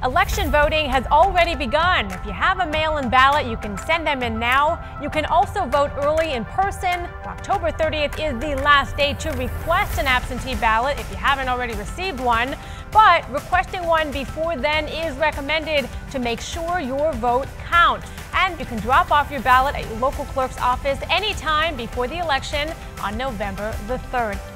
Election voting has already begun. If you have a mail-in ballot, you can send them in now. You can also vote early in person. October 30th is the last day to request an absentee ballot if you haven't already received one. But requesting one before then is recommended to make sure your vote counts. And you can drop off your ballot at your local clerk's office anytime before the election on November the 3rd.